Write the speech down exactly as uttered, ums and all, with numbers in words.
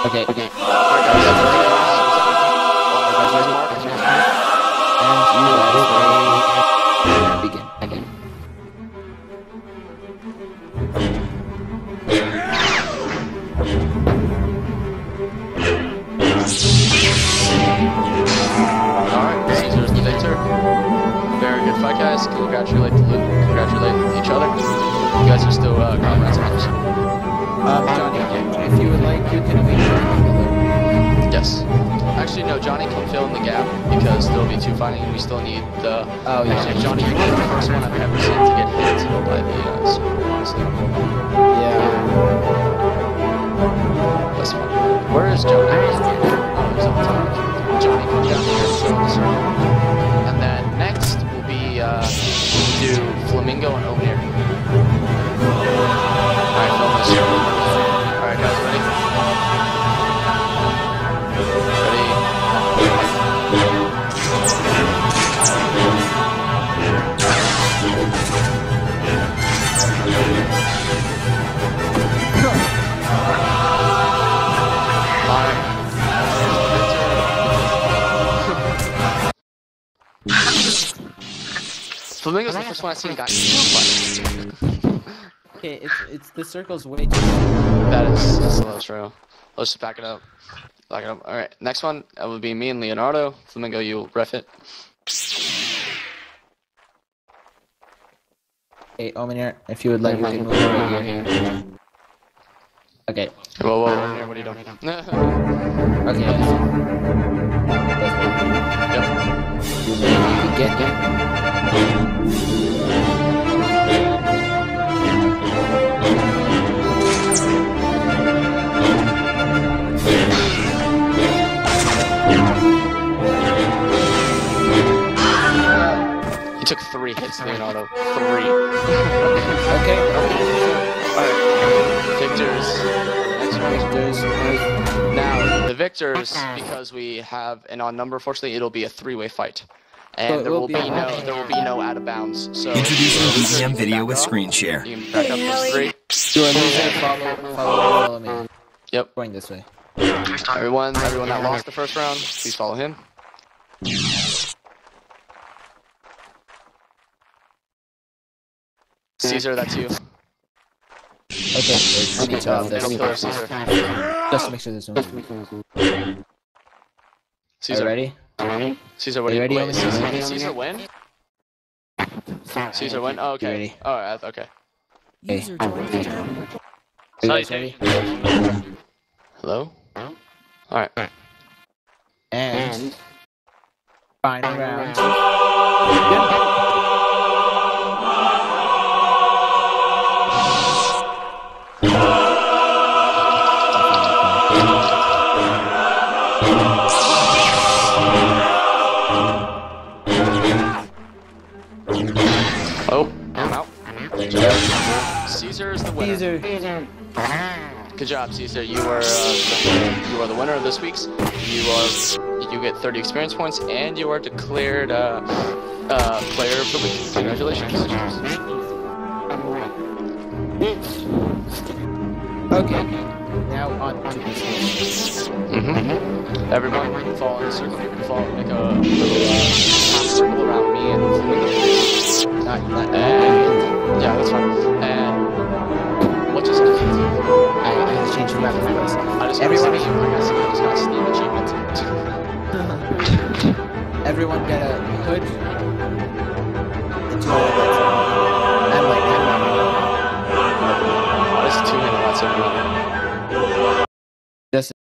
Okay, okay. Alright guys, and you guys ready? Begin. Begin. Alright, Caesar's the victor. Very good fight, guys. Congratulate the loot. Congratulate each other. You guys are still uh, comrades. Um, Johnny, if you would like, you can wait for the loot. Yes. Actually, no, Johnny can fill in the gap because there'll be two fighting and we still need the... Oh, yeah. Actually, Johnny, you're the first one I've ever seen to get hit by the uh, sword, honestly. Yeah. That's fun. Where is Johnny? Oh, he's up top. Johnny, come down here and show the circle. And then next will be, uh, we'll do Flamingo and Omir. Alright, fill this circle. Alright, guys, ready? Ready? Flamingo's the first one I've seen got fight. Okay, it's it's the circle's way too. That is that's a little true. Let's just back it up. Back it up. All right, next one that would be me and Leonardo. Flamingo, you ref it. Okay, Omenir, if you would like, you can move over here. Okay. Whoa, whoa, whoa, what are you doing? Okay. Yep. You may get it. He took three hits, Leonardo. Three. Okay. Alright. Victors. Victors. Now, the victors, because we have an odd number, fortunately, it'll be a three-way fight. And So it there will will be be a- no there will be no out of bounds. So Introducing so B E M you can video back with up. screen share. You can back up those three. You are loser, follow, follow, follow me. Yep. Going this way. Everyone, everyone that lost the first round, please follow him. Caesar, that's you. Okay, I need to have Middle this. pillar, Caesar. Just to make sure this one's. Are Caesar, you ready? Caesar, what Are do you you ready, wait, Owen? Caesar, did Caesar win? Caesar win? Oh, okay. ready? Alright, okay. Okay. User joined your channel. Are you guys ready? Hello? Alright. And final round. Oh, I'm out. Caesar is the winner. Caesar. Good job, Caesar. You are uh, you are the winner of this week's. You are you get thirty experience points, and you are declared uh, uh, player of the week. Congratulations. Okay. Now on to business. Mm-hmm. Everyone, follow in a circle. You can follow, make a little uh, circle around me and Flamingo. Not, not, And yeah, that's fine. And what just happened? I, I had to change the map of place. I just Everyone, got Steam. I got Steam. I just got Steam achievement. everyone get a hood. And two helmets. And like, That's two handle lightsaber. just